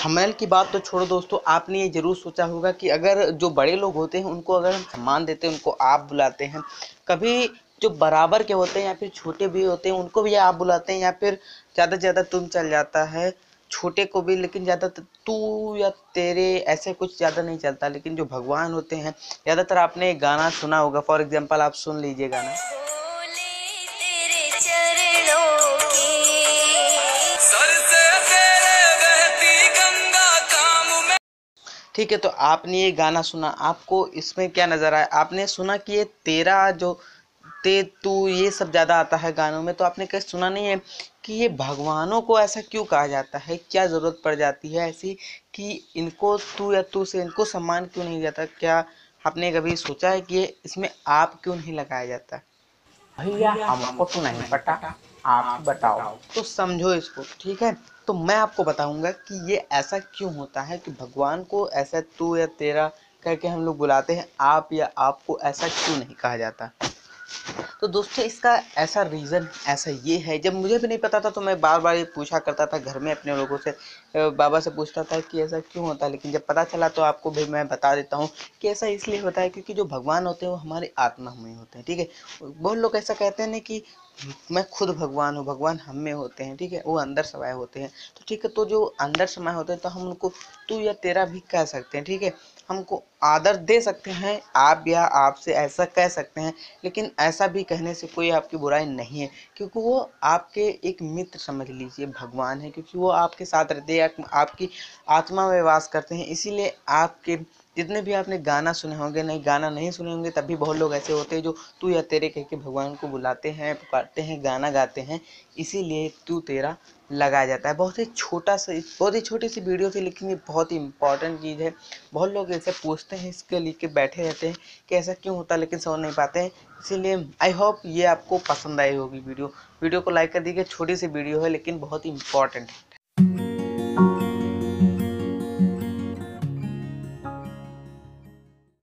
Thumbnail की बात तो छोड़ो दोस्तों, आपने ये जरूर सोचा होगा कि अगर जो बड़े लोग होते हैं उनको अगर हम सम्मान देते हैं, उनको आप बुलाते हैं, कभी जो बराबर के होते हैं या फिर छोटे भी होते हैं उनको भी आप बुलाते हैं, या फिर ज़्यादा से ज़्यादा तुम चल जाता है, छोटे को भी, लेकिन ज़्यादातर तू या तेरे ऐसे कुछ ज़्यादा नहीं चलता। लेकिन जो भगवान होते हैं, ज़्यादातर आपने गाना सुना होगा, फॉर एग्जाम्पल आप सुन लीजिए गाना। ठीक है, तो आपने ये गाना सुना, आपको इसमें क्या नज़र आया? आपने सुना कि ये तेरा जो ते तू ये सब ज़्यादा आता है गानों में, तो आपने कहीं सुना नहीं है कि ये भगवानों को ऐसा क्यों कहा जाता है? क्या ज़रूरत पड़ जाती है ऐसी कि इनको तू या तू से इनको सम्मान क्यों नहीं जाता? क्या आपने कभी सोचा है कि ये इसमें आप क्यों नहीं लगाया जाता? भैया हमको तो नहीं पता, आप ही बताओ। तो समझो इसको, ठीक है। तो मैं आपको बताऊंगा कि ये ऐसा क्यों होता है कि भगवान को ऐसा तू या तेरा करके हम लोग बुलाते हैं, आप या आपको ऐसा क्यों नहीं कहा जाता। तो दोस्तों इसका ऐसा रीज़न ऐसा ये है, जब मुझे भी नहीं पता था तो मैं बार बार ये पूछा करता था घर में अपने लोगों से, बाबा से पूछता था कि ऐसा क्यों होता है। लेकिन जब पता चला तो आपको भी मैं बता देता हूँ कि ऐसा इसलिए होता है क्योंकि जो भगवान होते हैं वो हमारे आत्मा में होते हैं, ठीक है। बहुत लोग ऐसा कहते हैं ना कि मैं खुद भगवान हूँ, भगवान हम में होते हैं, ठीक है, वो अंदर समाये होते हैं। तो ठीक है, तो जो अंदर समाये होते हैं तो हम उनको तू या तेरा भी कह सकते हैं, ठीक है, हमको आदर दे सकते हैं, आप या आपसे ऐसा कह सकते हैं। लेकिन ऐसा भी कहने से कोई आपकी बुराई नहीं है, क्योंकि वो आपके एक मित्र समझ लीजिए भगवान है, क्योंकि वो आपके साथ रहते हैं, आपकी आत्मा में वास करते हैं। इसीलिए आपके जितने भी आपने गाना सुने होंगे, नहीं गाना नहीं सुने होंगे, तभी बहुत लोग ऐसे होते हैं जो तू या तेरे कह के भगवान को बुलाते हैं, पुकारते हैं, गाना गाते हैं। इसीलिए तू तेरा लगाया जाता है। बहुत ही छोटा सा, बहुत ही छोटी सी वीडियो थी, लेकिन ये बहुत ही इंपॉर्टेंट चीज़ है। बहुत लोग ऐसे पूछते हैं, इसके लेके बैठे रहते हैं कि ऐसा क्यों होता है, लेकिन समझ नहीं पाते हैं। इसीलिए आई होप ये आपको पसंद आई होगी वीडियो को लाइक कर दीजिए। छोटी सी वीडियो है लेकिन बहुत ही इंपॉर्टेंट है।